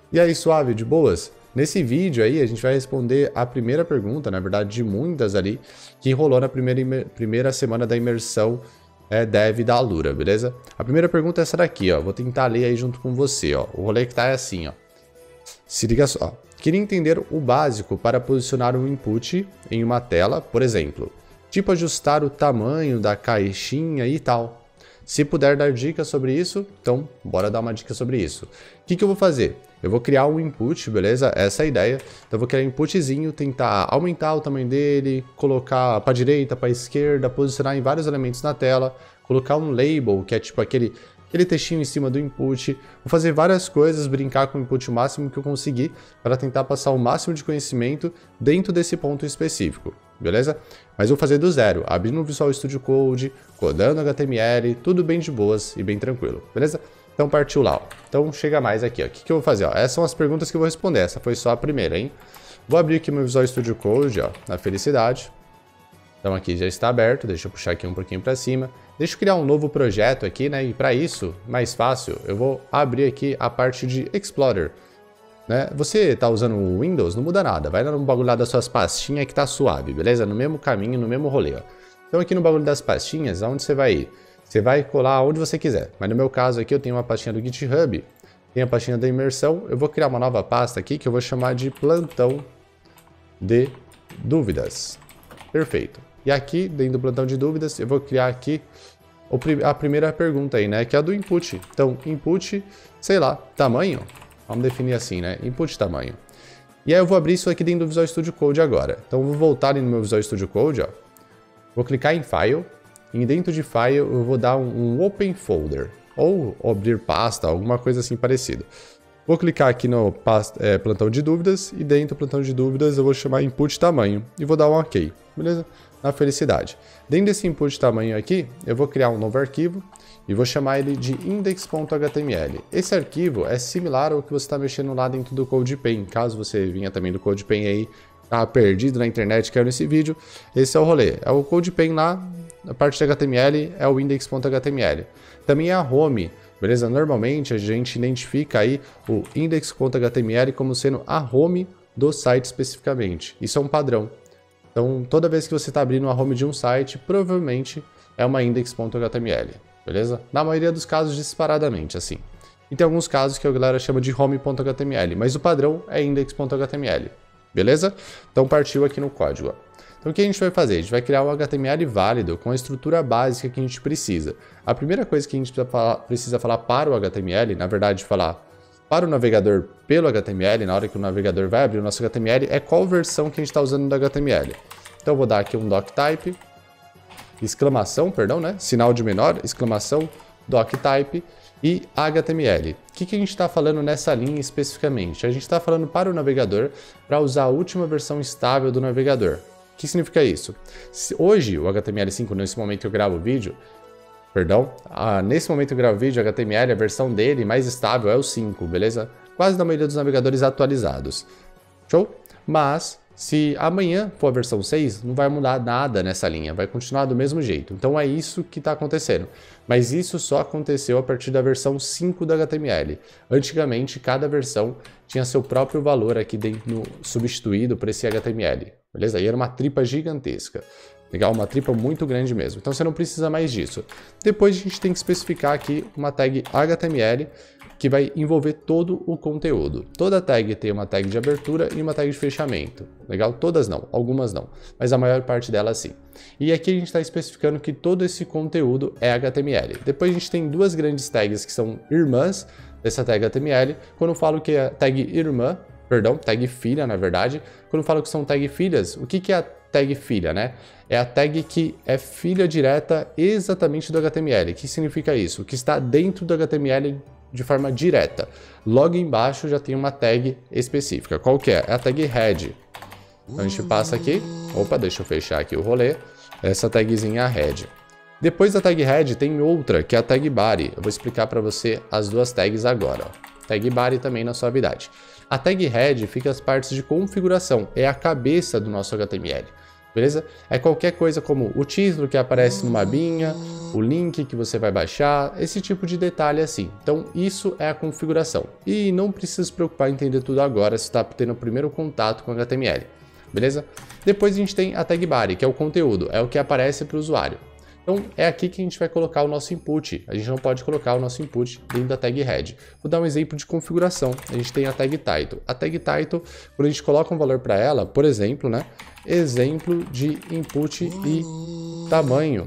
E aí, suave, de boas? Nesse vídeo aí, a gente vai responder a primeira pergunta, na verdade, de muitas ali, que rolou na primeira semana da imersão Dev da Alura, beleza? A primeira pergunta é essa daqui, ó. Vou tentar ler aí junto com você, ó. O rolê que tá é assim, ó. Se liga só. Queria entender o básico para posicionar um input em uma tela, por exemplo. Tipo ajustar o tamanho da caixinha e tal. Se puder dar dicas sobre isso, então bora dar uma dica sobre isso. O que eu vou fazer? Eu vou criar um input, beleza? Essa é a ideia. Então eu vou criar um inputzinho, tentar aumentar o tamanho dele, colocar para direita, para esquerda, posicionar em vários elementos na tela, colocar um label, que é tipo aquele textinho em cima do input. Vou fazer várias coisas, brincar com o input o máximo que eu conseguir para tentar passar o máximo de conhecimento dentro desse ponto específico, beleza? Mas vou fazer do zero, abrindo o Visual Studio Code, codando HTML, tudo bem de boas e bem tranquilo, beleza? Então partiu lá, ó. Então chega mais aqui, ó. O que eu vou fazer, ó? Essas são as perguntas que eu vou responder, essa foi só a primeira, hein? Vou abrir aqui meu Visual Studio Code, ó, na felicidade. Então aqui já está aberto, deixa eu puxar aqui um pouquinho para cima. Deixa eu criar um novo projeto aqui, né? E para isso, mais fácil, eu vou abrir aqui a parte de Explorer. Né? Você tá usando o Windows, não muda nada. Vai no bagulho lá das suas pastinhas que tá suave, beleza? No mesmo caminho, no mesmo rolê, ó. Então aqui no bagulho das pastinhas, aonde você vai ir? Você vai colar onde você quiser. Mas no meu caso aqui eu tenho uma pastinha do GitHub, tem a pastinha da imersão. Eu vou criar uma nova pasta aqui que eu vou chamar de plantão de dúvidas. Perfeito. E aqui, dentro do plantão de dúvidas, eu vou criar aqui a primeira pergunta aí, né? Que é a do input. Então, input, sei lá, tamanho. Vamos definir assim, né? Input tamanho. E aí eu vou abrir isso aqui dentro do Visual Studio Code agora. Então eu vou voltar ali no meu Visual Studio Code, ó. Vou clicar em File. E dentro de File eu vou dar um Open Folder. Ou abrir pasta, alguma coisa assim parecida. Vou clicar aqui no plantão de dúvidas. E dentro do plantão de dúvidas eu vou chamar Input tamanho. E vou dar um OK. Beleza? Na felicidade. Dentro desse input tamanho aqui, eu vou criar um novo arquivo e vou chamar ele de index.html. Esse arquivo é similar ao que você está mexendo lá dentro do CodePen. Caso você vinha também do CodePen aí, tá perdido na internet, caiu nesse vídeo, esse é o rolê. É o CodePen lá, a parte de HTML é o index.html. Também é a home, beleza? Normalmente a gente identifica aí o index.html como sendo a home do site especificamente. Isso é um padrão. Então, toda vez que você está abrindo a home de um site, provavelmente é uma index.html, beleza? Na maioria dos casos, disparadamente, assim. E tem alguns casos que a galera chama de home.html, mas o padrão é index.html, beleza? Então, partiu aqui no código, ó. Então, o que a gente vai fazer? A gente vai criar um HTML válido com a estrutura básica que a gente precisa. A primeira coisa que a gente precisa falar para o HTML, na verdade, falar para o navegador pelo HTML, na hora que o navegador vai abrir o nosso HTML, é qual versão que a gente está usando do HTML. Então eu vou dar aqui um doctype, exclamação, perdão, né? Sinal de menor, exclamação, doctype e HTML. O que a gente está falando nessa linha especificamente? A gente está falando para o navegador para usar a última versão estável do navegador. O que significa isso? Hoje, o HTML5, nesse momento que eu gravo o vídeo, nesse momento que eu gravo o vídeo, o HTML, a versão dele mais estável é o 5, beleza? Quase na maioria dos navegadores atualizados. Show? Mas, se amanhã for a versão 6, não vai mudar nada nessa linha, vai continuar do mesmo jeito. Então é isso que está acontecendo. Mas isso só aconteceu a partir da versão 5 do HTML. Antigamente, cada versão tinha seu próprio valor aqui dentro, substituído por esse HTML, beleza? E era uma tripa gigantesca. Legal? Uma tripa muito grande mesmo. Então você não precisa mais disso. Depois a gente tem que especificar aqui uma tag HTML que vai envolver todo o conteúdo. Toda tag tem uma tag de abertura e uma tag de fechamento. Legal? Todas não, algumas não, mas a maior parte delas sim. E aqui a gente está especificando que todo esse conteúdo é HTML. Depois a gente tem duas grandes tags que são irmãs dessa tag HTML. Quando eu falo que é tag irmã, tag filha na verdade, quando eu falo que são tag filhas, o que é a tag filha, né? É a tag que é filha direta exatamente do HTML. O que significa isso? Que está dentro do HTML de forma direta. Logo embaixo já tem uma tag específica. Qual que é? É a tag head. Então a gente passa aqui. Opa, deixa eu fechar aqui o rolê. Essa tagzinha head. Depois da tag head tem outra, que é a tag body. Eu vou explicar para você as duas tags agora. Ó. Tag body também na suavidade. A tag head fica as partes de configuração. É a cabeça do nosso HTML. beleza? É qualquer coisa como o título que aparece numa abinha, o link que você vai baixar, esse tipo de detalhe assim. Então isso é a configuração. E não precisa se preocupar em entender tudo agora se está tendo o primeiro contato com HTML, beleza? Depois a gente tem a tag body, que é o conteúdo, é o que aparece para o usuário. Então é aqui que a gente vai colocar o nosso input. A gente não pode colocar o nosso input dentro da tag head. Vou dar um exemplo de configuração. A gente tem a tag title. A tag title, quando a gente coloca um valor para ela, por exemplo, né? Exemplo de input e tamanho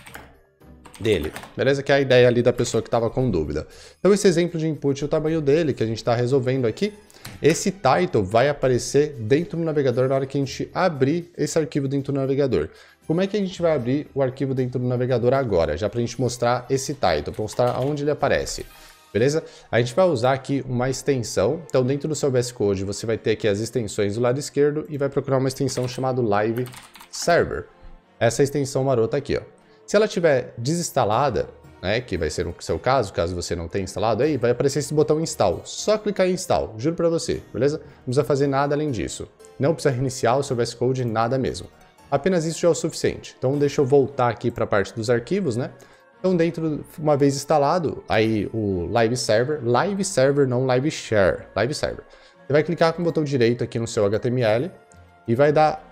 dele, beleza? Que é a ideia ali da pessoa que estava com dúvida. Então esse exemplo de input e o tamanho dele que a gente está resolvendo aqui, esse title vai aparecer dentro do navegador na hora que a gente abrir esse arquivo dentro do navegador. Como é que a gente vai abrir o arquivo dentro do navegador agora? Já para a gente mostrar esse title, para mostrar aonde ele aparece. Beleza? A gente vai usar aqui uma extensão. Então dentro do seu VS Code você vai ter aqui as extensões do lado esquerdo e vai procurar uma extensão chamada Live Server. Essa extensão marota aqui, ó. Se ela estiver desinstalada, né, que vai ser o seu caso você não tenha instalado aí, vai aparecer esse botão Install. Só clicar em Install, juro para você, beleza? Não precisa fazer nada além disso. Não precisa reiniciar o seu VS Code, nada mesmo. Apenas isso já é o suficiente. Então deixa eu voltar aqui para a parte dos arquivos, né? Então dentro, uma vez instalado, aí o Live Server não Live Share, Live Server. Você vai clicar com o botão direito aqui no seu HTML e vai dar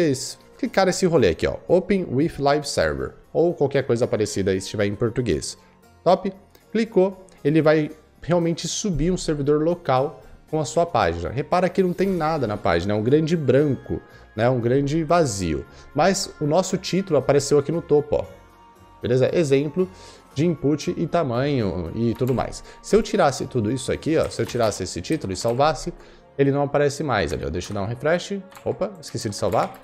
clicar esse rolê aqui, ó, Open with Live Server, ou qualquer coisa parecida aí se estiver em português. Top? Clicou, ele vai realmente subir um servidor local com a sua página. Repara que não tem nada na página, é um grande branco, né, um grande vazio. Mas o nosso título apareceu aqui no topo, ó. Beleza? Exemplo de input e tamanho e tudo mais. Se eu tirasse tudo isso aqui, ó, se eu tirasse esse título e salvasse, ele não aparece mais ali, ó. Deixa eu dar um refresh. Opa, esqueci de salvar.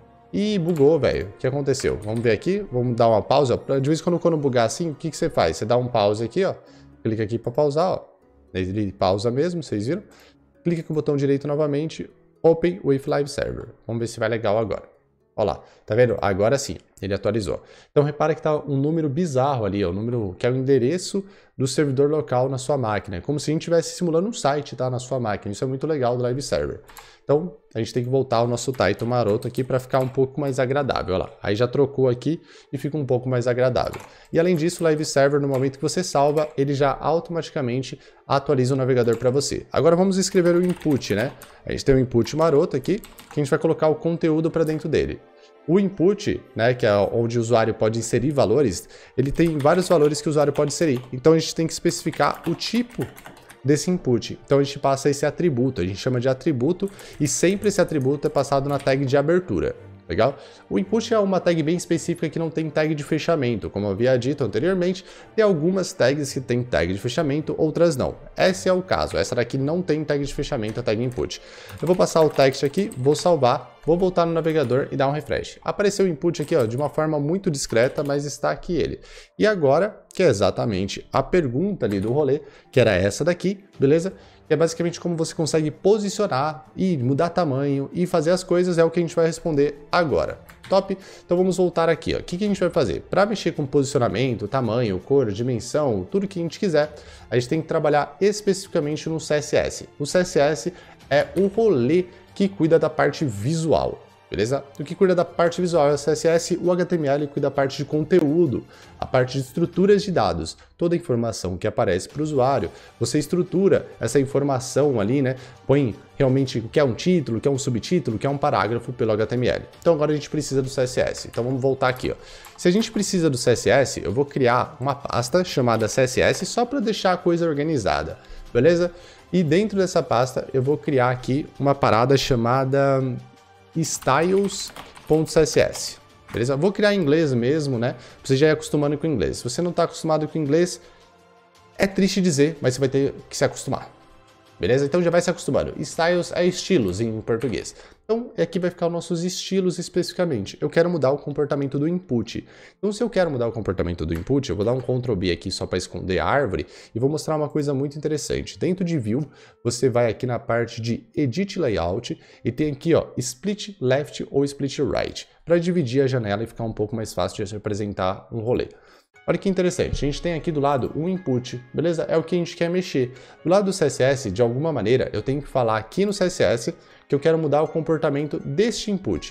E bugou, velho. O que aconteceu? Vamos ver aqui, vamos dar uma pausa. De vez em quando bugar assim, o que você faz? Você dá um pause aqui, ó. Clica aqui para pausar, ó. Ele pausa mesmo, vocês viram? Clica com o botão direito novamente, Open with Live Server. Vamos ver se vai legal agora. Olha lá, tá vendo? Agora sim, ele atualizou. Então repara que tá um número bizarro ali, ó, o número que é o endereço do servidor local na sua máquina. É como se a gente estivesse simulando um site, tá, na sua máquina. Isso é muito legal do Live Server. Então, a gente tem que voltar ao nosso title maroto aqui para ficar um pouco mais agradável. Olha lá, aí já trocou aqui e fica um pouco mais agradável. E além disso, o Live Server, no momento que você salva, ele já automaticamente atualiza o navegador para você. Agora vamos escrever o input, né? A gente tem o input maroto aqui, que a gente vai colocar o conteúdo para dentro dele. O input, né, que é onde o usuário pode inserir valores, ele tem vários valores que o usuário pode inserir. Então a gente tem que especificar o tipo desse input. Então a gente passa esse atributo, a gente chama de atributo e sempre esse atributo é passado na tag de abertura. Legal? O input é uma tag bem específica que não tem tag de fechamento. Como eu havia dito anteriormente, tem algumas tags que tem tag de fechamento, outras não. Esse é o caso. Essa daqui não tem tag de fechamento, a tag input. Eu vou passar o text aqui, vou salvar, vou voltar no navegador e dar um refresh. Apareceu o input aqui, ó, de uma forma muito discreta, mas está aqui ele. E agora, que é exatamente a pergunta ali do rolê, que era essa daqui, beleza? Que é basicamente como você consegue posicionar e mudar tamanho e fazer as coisas, é o que a gente vai responder agora. Top? Então vamos voltar aqui, ó. O que a gente vai fazer? Para mexer com posicionamento, tamanho, cor, dimensão, tudo que a gente quiser, a gente tem que trabalhar especificamente no CSS. O CSS é o rolê que cuida da parte visual. Beleza? O que cuida da parte visual é o CSS, o HTML cuida da parte de conteúdo, a parte de estruturas de dados. Toda a informação que aparece para o usuário, você estrutura essa informação ali, né? Põe realmente o que é um título, o que é um subtítulo, o que é um parágrafo pelo HTML. Então agora a gente precisa do CSS. Então vamos voltar aqui, ó. Se a gente precisa do CSS, eu vou criar uma pasta chamada CSS só para deixar a coisa organizada, beleza? E dentro dessa pasta eu vou criar aqui uma parada chamada styles.css, beleza? Vou criar em inglês mesmo, né? Pra você já ir acostumando com o inglês. Se você não está acostumado com o inglês, é triste dizer, mas você vai ter que se acostumar. Beleza? Então já vai se acostumando. Styles é estilos em português. Então aqui vai ficar os nossos estilos especificamente. Eu quero mudar o comportamento do input. Então se eu quero mudar o comportamento do input, eu vou dar um Ctrl B aqui só para esconder a árvore e vou mostrar uma coisa muito interessante. Dentro de View, você vai aqui na parte de Edit Layout e tem aqui, ó, Split Left ou Split Right, para dividir a janela e ficar um pouco mais fácil de representar um rolê. Olha que interessante, a gente tem aqui do lado um input, beleza? É o que a gente quer mexer. Do lado do CSS, de alguma maneira, eu tenho que falar aqui no CSS que eu quero mudar o comportamento deste input,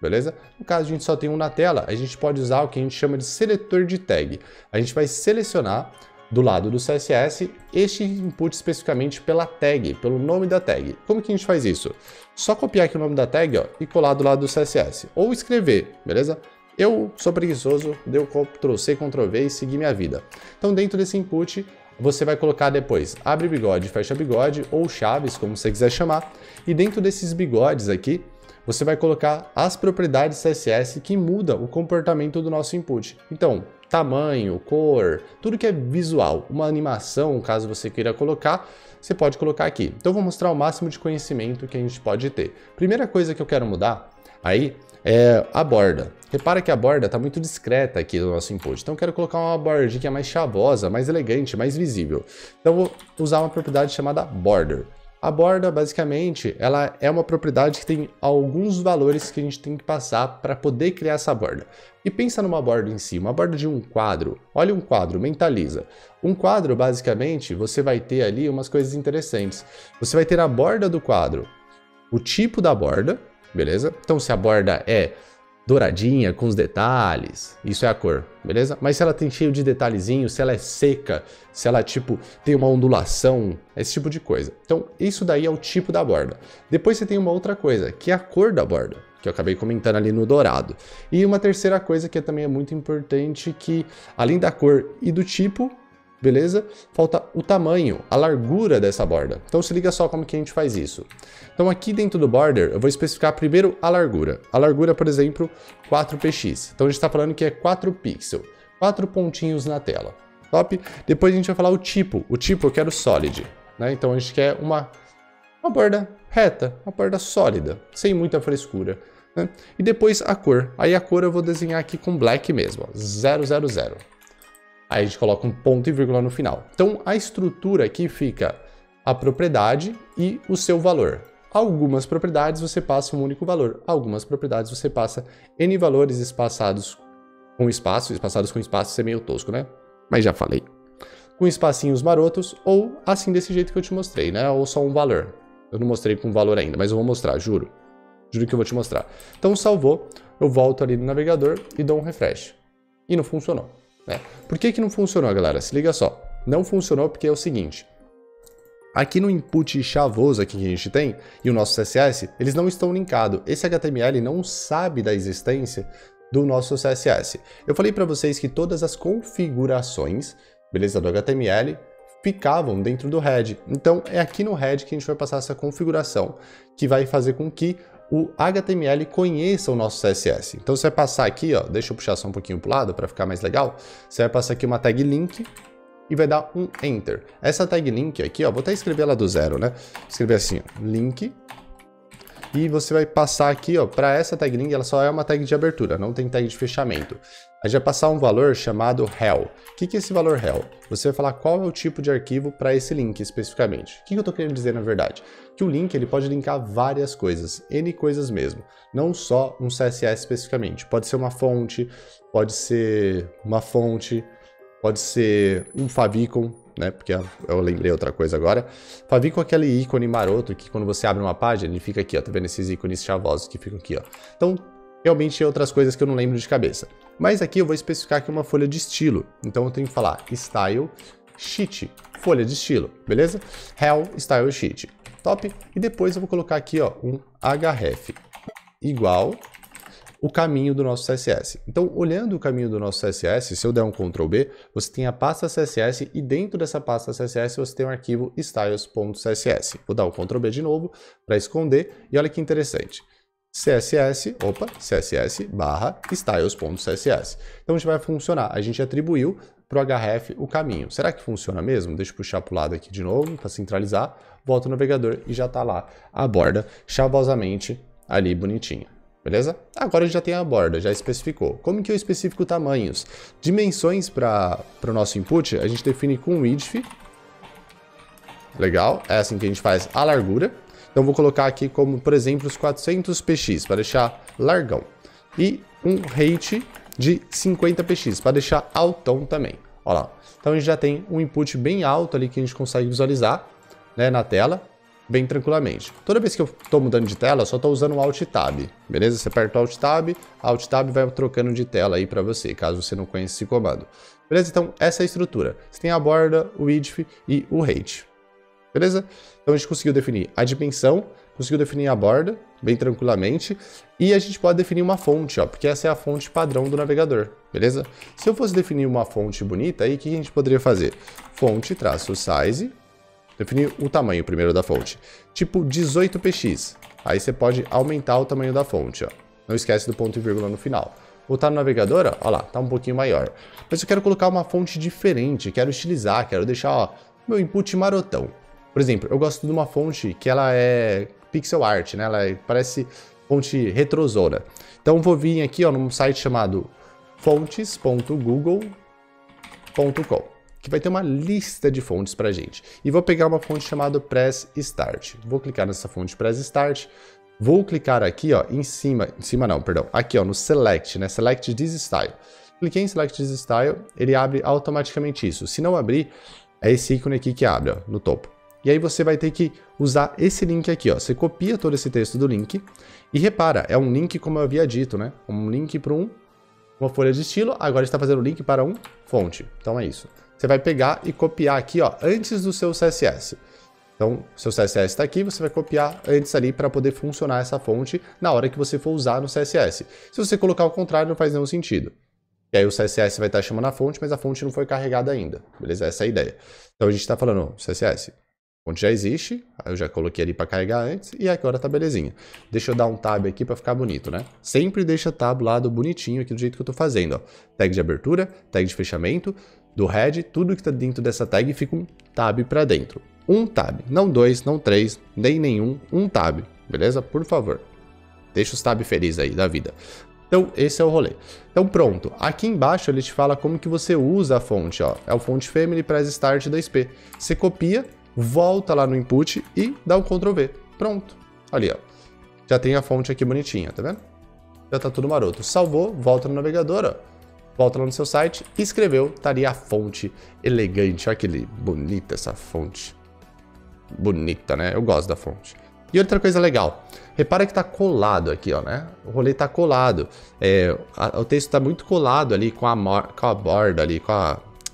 beleza? No caso, a gente só tem um na tela, a gente pode usar o que a gente chama de seletor de tag. A gente vai selecionar do lado do CSS este input especificamente pela tag, pelo nome da tag. Como que a gente faz isso? Só copiar aqui o nome da tag, ó, e colar do lado do CSS. Ou escrever, beleza? Eu sou preguiçoso, deu Ctrl+C, Ctrl+V e segui minha vida. Então, dentro desse input, você vai colocar depois abre bigode, fecha bigode, ou chaves, como você quiser chamar. E dentro desses bigodes aqui, você vai colocar as propriedades CSS que mudam o comportamento do nosso input. Então, tamanho, cor, tudo que é visual, uma animação, caso você queira colocar, você pode colocar aqui. Então, eu vou mostrar o máximo de conhecimento que a gente pode ter. Primeira coisa que eu quero mudar aí é a borda. Repara que a borda está muito discreta aqui no nosso input. Então eu quero colocar uma bordinha mais chavosa, mais elegante, mais visível. Então eu vou usar uma propriedade chamada border. A borda, basicamente, ela é uma propriedade que tem alguns valores que a gente tem que passar para poder criar essa borda. E pensa numa borda em si, uma borda de um quadro. Olha um quadro, mentaliza. Um quadro, basicamente, você vai ter ali umas coisas interessantes. Você vai ter a borda do quadro, o tipo da borda, beleza? Então, se a borda é douradinha, com os detalhes, isso é a cor, beleza? Mas se ela tem cheio de detalhezinhos, se ela é seca, se ela, tipo, tem uma ondulação, esse tipo de coisa. Então, isso daí é o tipo da borda. Depois você tem uma outra coisa, que é a cor da borda, que eu acabei comentando ali no dourado. E uma terceira coisa que também é muito importante, que além da cor e do tipo, beleza? Falta o tamanho, a largura dessa borda. Então se liga só como que a gente faz isso. Então aqui dentro do border eu vou especificar primeiro a largura. A largura, por exemplo, 4px. Então a gente está falando que é 4 pixels, 4 pontinhos na tela. Top? Depois a gente vai falar o tipo. O tipo eu quero solid, né? Então a gente quer uma borda reta, uma borda sólida, sem muita frescura, né? E depois a cor. Aí a cor eu vou desenhar aqui com black mesmo, ó, 000. Aí a gente coloca um ponto e vírgula no final. Então a estrutura aqui fica a propriedade e o seu valor. Algumas propriedades você passa um único valor. Algumas propriedades você passa N valores espaçados com espaço. Espaçados com espaço, isso é meio tosco, né? Mas já falei. Com espacinhos marotos ou assim desse jeito que eu te mostrei, né? Ou só um valor. Eu não mostrei com valor ainda, mas eu vou mostrar, juro. Juro que eu vou te mostrar. Então salvou, eu volto ali no navegador e dou um refresh. E não funcionou. Por que não funcionou, galera? Se liga só. Não funcionou porque é o seguinte. Aqui no input chavoso aqui que a gente tem e o nosso CSS, eles não estão linkados. Esse HTML não sabe da existência do nosso CSS. Eu falei para vocês que todas as configurações, beleza, do HTML ficavam dentro do head. Então é aqui no head que a gente vai passar essa configuração que vai fazer com que o HTML conheça o nosso CSS. Então você vai passar aqui, ó, deixa eu puxar só um pouquinho para o lado para ficar mais legal. Você vai passar aqui uma tag link e vai dar um enter. Essa tag link aqui, ó, vou até escrever ela do zero, né? Escrever assim, ó, link. E você vai passar aqui, ó, para essa tag link, ela só é uma tag de abertura, não tem tag de fechamento. A gente vai passar um valor chamado hell. O que é esse valor hell? Você vai falar qual é o tipo de arquivo para esse link especificamente. O que eu estou querendo dizer na verdade? Que o link ele pode linkar várias coisas, N coisas mesmo, não só um CSS especificamente. Pode ser uma fonte, pode ser um favicon, né? Porque eu lembrei outra coisa agora. Favicon é aquele ícone maroto que quando você abre uma página, ele fica aqui, ó. Tá vendo esses ícones chavosos que ficam aqui, ó. Então, realmente tem outras coisas que eu não lembro de cabeça. Mas aqui eu vou especificar aqui uma folha de estilo. Então eu tenho que falar style sheet, folha de estilo, beleza? Hell style sheet. Top. E depois eu vou colocar aqui, ó, um href igual o caminho do nosso CSS. Então, olhando o caminho do nosso CSS, se eu der um Ctrl B, você tem a pasta CSS e dentro dessa pasta CSS você tem um arquivo styles.css. Vou dar um Ctrl B de novo para esconder e olha que interessante. CSS barra styles.css. Então, a gente vai funcionar. A gente atribuiu para o href o caminho. Será que funciona mesmo? Deixa eu puxar para o lado aqui de novo para centralizar. Volto no navegador e já está lá a borda chavosamente ali bonitinha. Beleza? Agora já tem a borda, já especificou. Como que eu especifico tamanhos? Dimensões para o nosso input, a gente define com width. Legal, é assim que a gente faz a largura. Então vou colocar aqui como, por exemplo, os 400px, para deixar largão. E um height de 50px, para deixar altão também. Olha lá. Então a gente já tem um input bem alto ali que a gente consegue visualizar, né, na tela. bem tranquilamente. Toda vez que eu estou mudando de tela, eu só estou usando o Alt Tab, beleza? Você aperta o Alt Tab vai trocando de tela aí para você, caso você não conheça esse comando. Beleza? Então, essa é a estrutura. Você tem a borda, o width e o height. Beleza? Então, a gente conseguiu definir a dimensão, conseguiu definir a borda, bem tranquilamente, e a gente pode definir uma fonte, ó, porque essa é a fonte padrão do navegador, beleza? Se eu fosse definir uma fonte bonita, aí o que a gente poderia fazer? Fonte, traço, size, definir o tamanho primeiro da fonte, tipo 18px, aí você pode aumentar o tamanho da fonte, ó. Não esquece do ponto e vírgula no final. Voltar no navegador, ó lá, tá um pouquinho maior. Mas eu quero colocar uma fonte diferente, quero estilizar, quero deixar, ó, meu input marotão. Por exemplo, eu gosto de uma fonte que ela é pixel art, né? Ela parece fonte retrosora. Então eu vou vir aqui, ó, num site chamado fontes.google.com, que vai ter uma lista de fontes pra gente. E vou pegar uma fonte chamada Press Start. Vou clicar nessa fonte Press Start. Vou clicar aqui, ó, em cima não, perdão, aqui, ó, no Select, né? Select this style. Cliquei em Select this style, ele abre automaticamente isso. Se não abrir, é esse ícone aqui que abre, ó, no topo. E aí você vai ter que usar esse link aqui, ó. Você copia todo esse texto do link e repara, é um link como eu havia dito, né? Um link para uma folha de estilo, agora está fazendo o link para um fonte. Então é isso. Você vai pegar e copiar aqui, ó, antes do seu CSS. Então, seu CSS está aqui, você vai copiar antes ali para poder funcionar essa fonte na hora que você for usar no CSS. Se você colocar ao contrário, não faz nenhum sentido. E aí o CSS vai estar chamando a fonte, mas a fonte não foi carregada ainda, beleza? Essa é a ideia. Então a gente está falando, CSS, a fonte já existe, eu já coloquei ali para carregar antes, e agora tá belezinha. Deixa eu dar um tab aqui para ficar bonito, né? Sempre deixa tab lado bonitinho aqui do jeito que eu tô fazendo, ó. Tag de abertura, tag de fechamento, do head, tudo que tá dentro dessa tag fica um tab para dentro. Um tab, não dois, não três, nem nenhum, um tab, beleza? Por favor. Deixa os tab felizes aí da vida. Então, esse é o rolê. Então, pronto. Aqui embaixo ele te fala como que você usa a fonte, ó. É o fonte family press start 2p. Você copia, volta lá no input e dá um Ctrl V. Pronto. Ali, ó. Já tem a fonte aqui bonitinha, tá vendo? Já tá tudo maroto. Salvou, volta no navegador, ó. Volta lá no seu site e escreveu, tá ali a fonte elegante. Olha que bonita essa fonte. Bonita, né? Eu gosto da fonte. E outra coisa legal, repara que tá colado aqui, ó, né? O rolê tá colado. O texto tá muito colado ali com a borda ali, com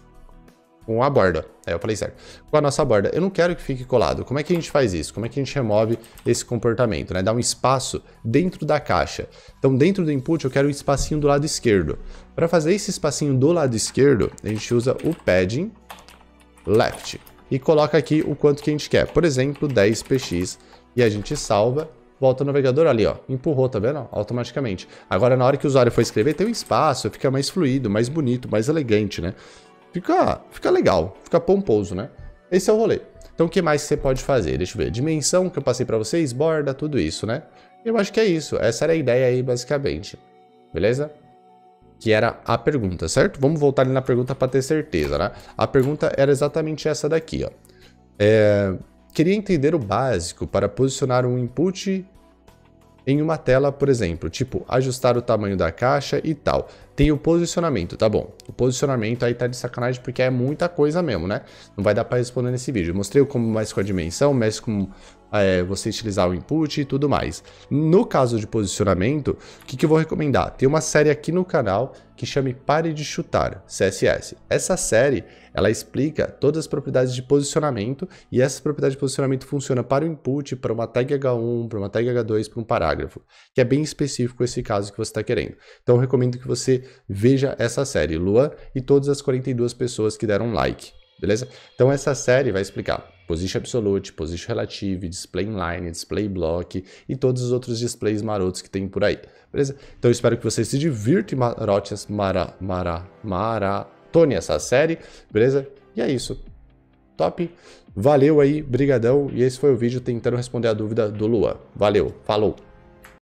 a borda. Eu falei certo. Com a nossa borda. Eu não quero que fique colado. Como é que a gente faz isso? Como é que a gente remove esse comportamento, né? Dá um espaço dentro da caixa. Então, dentro do input, eu quero um espacinho do lado esquerdo. Para fazer esse espacinho do lado esquerdo, a gente usa o padding left. E coloca aqui o quanto que a gente quer. Por exemplo, 10px. E a gente salva, volta no navegador ali, ó. Empurrou, tá vendo? Automaticamente. Agora, na hora que o usuário for escrever, tem um espaço, fica mais fluido, mais bonito, mais elegante, né? Fica legal, fica pomposo, né? Esse é o rolê. Então, o que mais você pode fazer? Deixa eu ver. Dimensão que eu passei pra vocês, borda, tudo isso, né? Eu acho que é isso. Essa era a ideia aí, basicamente. Beleza? Que era a pergunta, certo? Vamos voltar ali na pergunta para ter certeza, né? A pergunta era exatamente essa daqui, ó. Queria entender o básico para posicionar um input em uma tela, por exemplo, tipo, ajustar o tamanho da caixa e tal. Tem o posicionamento, tá bom. O posicionamento aí tá de sacanagem porque é muita coisa mesmo, né? Não vai dar para responder nesse vídeo. Eu mostrei como mais com a dimensão, mais com você utilizar o input e tudo mais. No caso de posicionamento, o que eu vou recomendar? Tem uma série aqui no canal que chama Pare de Chutar, CSS. Essa série, ela explica todas as propriedades de posicionamento e essas propriedades de posicionamento funcionam para o input, para uma tag H1, para uma tag H2, para um parágrafo, que é bem específico esse caso que você está querendo. Então eu recomendo que você veja essa série, Luan e todas as 42 pessoas que deram like, beleza? Então essa série vai explicar Position Absolute, Position Relative, Display Inline, Display Block e todos os outros displays marotos que tem por aí, beleza? Então eu espero que você se divirta e maratone essa série, beleza? E é isso. Top. Valeu aí, brigadão. E esse foi o vídeo tentando responder a dúvida do Luan. Valeu, falou!